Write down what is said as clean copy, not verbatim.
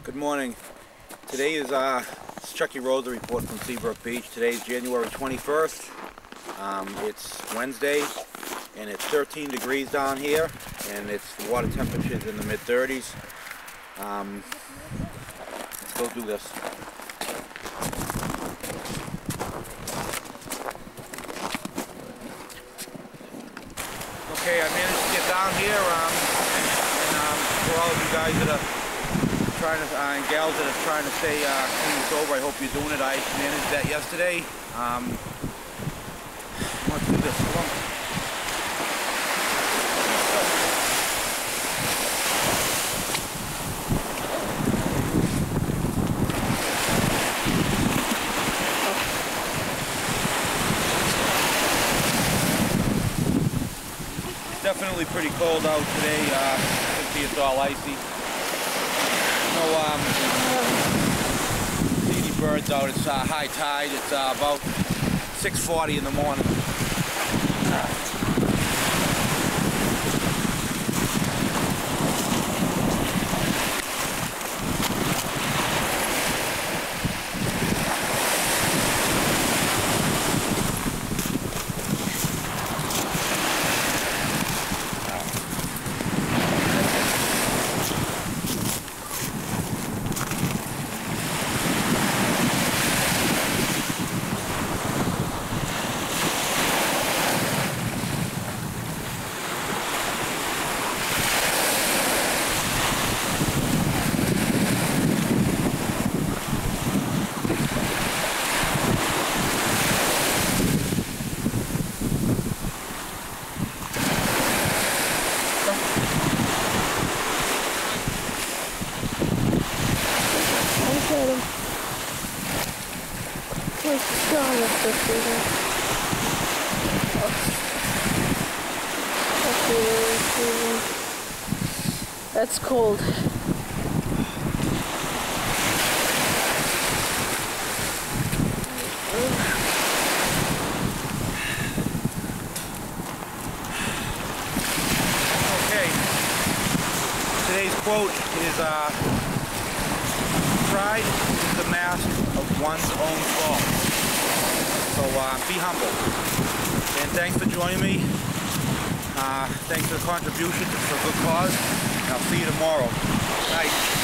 Good morning. Today is Chucky Rosa report from Seabrook Beach. Today is January 21st. It's Wednesday and it's 13 degrees down here and the water temperature is in the mid-30s. Let's go do this. Okay, I managed to get down here and for all of you guys that are trying to, and gals that are trying to stay clean and sober, I hope you're doing it. I managed that yesterday. Let's do this. Come on. It's definitely pretty cold out today. You can see it's all icy. See any birds out. It's high tide. It's about 6:40 in the morning. That's cold. Okay. Today's quote is, pride is the mask of one's own fault. So be humble. And thanks for joining me. Thanks for the contribution. It's for a good cause. And I'll see you tomorrow. Night.